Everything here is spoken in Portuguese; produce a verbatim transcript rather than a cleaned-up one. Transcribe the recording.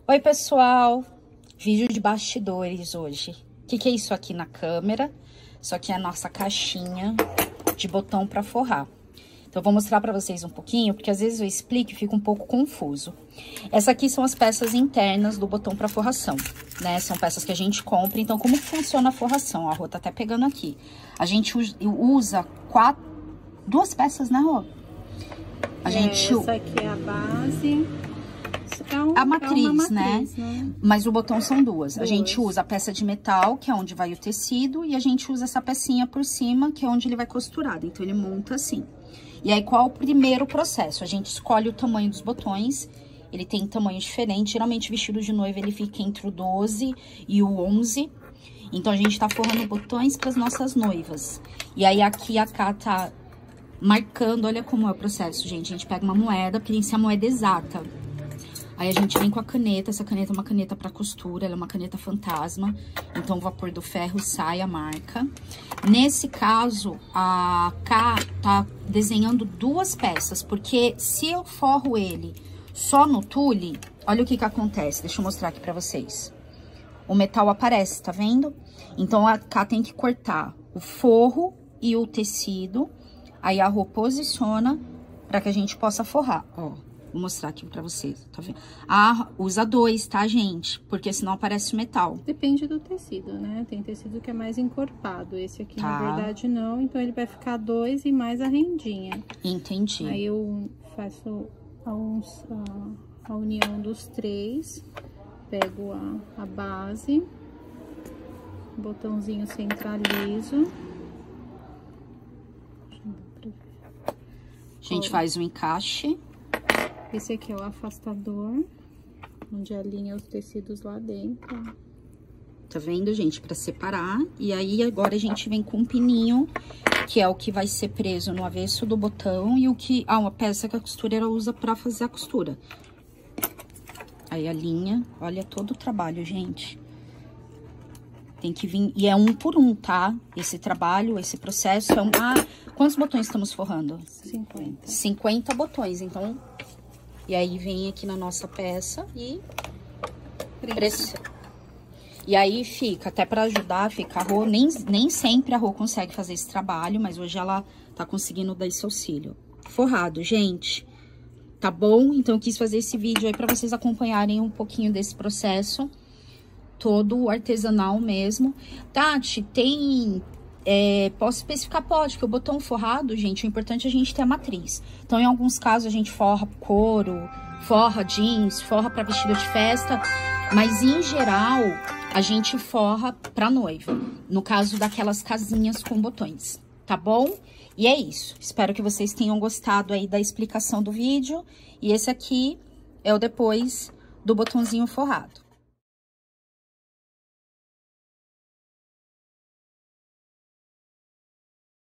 Oi, pessoal! Vídeo de bastidores hoje. O que, que é isso aqui na câmera? Isso aqui é a nossa caixinha de botão para forrar. Então, eu vou mostrar para vocês um pouquinho, porque às vezes eu explico e fica um pouco confuso. Essa aqui são as peças internas do botão para forração, né? São peças que a gente compra. Então, como funciona a forração? A Rô tá até pegando aqui. A gente usa quatro, duas peças, né, Rô? A é, gente... Essa aqui é a base... É um, a matriz, é uma né? matriz, né? Mas o botão são duas. duas. A gente usa a peça de metal, que é onde vai o tecido, e a gente usa essa pecinha por cima, que é onde ele vai costurado. Então, ele monta assim. E aí, qual o primeiro processo? A gente escolhe o tamanho dos botões. Ele tem tamanho diferente. Geralmente, vestido de noiva, ele fica entre o doze e o onze. Então, a gente tá forrando botões para as nossas noivas. E aí, aqui, a Cá tá marcando. Olha como é o processo, gente. A gente pega uma moeda, porque tem que ser a moeda exata. Aí, a gente vem com a caneta. Essa caneta é uma caneta para costura, ela é uma caneta fantasma. Então, o vapor do ferro sai a marca. Nesse caso, a Cá tá desenhando duas peças, porque se eu forro ele só no tule, olha o que que acontece. Deixa eu mostrar aqui para vocês. O metal aparece, tá vendo? Então, a Cá tem que cortar o forro e o tecido. Aí, a Rô posiciona para que a gente possa forrar, ó. Vou mostrar aqui pra vocês, tá vendo? Ah, usa dois, tá, gente? Porque senão aparece o metal. Depende do tecido, né? Tem tecido que é mais encorpado. Esse aqui, tá. Na verdade, não. Então, ele vai ficar dois e mais a rendinha. Entendi. Aí, eu faço a, uns, a, a união dos três. Pego a, a base. Botãozinho centralizo. A gente faz um encaixe. Esse aqui é o afastador, onde alinha os tecidos lá dentro. Tá vendo, gente? Pra separar. E aí, agora a gente vem com um pininho, que é o que vai ser preso no avesso do botão. E o que... Ah, uma peça que a costureira usa pra fazer a costura. Aí, alinha. Olha todo o trabalho, gente. Tem que vir... E é um por um, tá? Esse trabalho, esse processo é um... Ah, quantos botões estamos forrando? cinquenta. cinquenta botões, então... E aí, vem aqui na nossa peça e... Pressiona. E aí, fica, até pra ajudar, fica a Rô... Nem, nem sempre a Rô consegue fazer esse trabalho, mas hoje ela tá conseguindo dar esse auxílio. Forrado, gente. Tá bom? Então, eu quis fazer esse vídeo aí pra vocês acompanharem um pouquinho desse processo. Todo artesanal mesmo. Tati, tem... É, posso especificar? Pode, porque o botão forrado, gente, o importante é a gente ter a matriz. Então, em alguns casos, a gente forra couro, forra jeans, forra para vestido de festa, mas, em geral, a gente forra pra noiva. No caso daquelas casinhas com botões, tá bom? E é isso. Espero que vocês tenham gostado aí da explicação do vídeo. E esse aqui é o depois do botãozinho forrado.